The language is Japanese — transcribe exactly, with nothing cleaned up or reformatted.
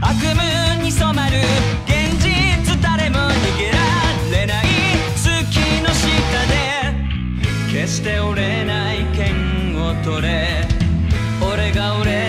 悪夢に染まる現実、誰も逃げられない月の下で決して折れない剣を取れ、俺が俺